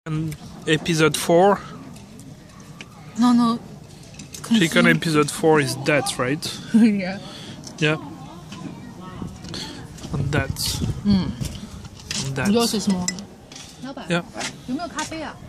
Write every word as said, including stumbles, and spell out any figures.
And episode four. No, no. Chicken episode four is that, right? Yeah. Yeah. And that's. Mm. And that's. Yours is more. 老板， Yeah. 有没有咖啡啊？